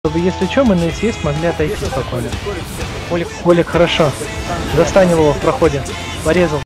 Чтобы, если что, мы на СС могли отойти спокойно. Холик, хорошо. Достань его в проходе. Порезал.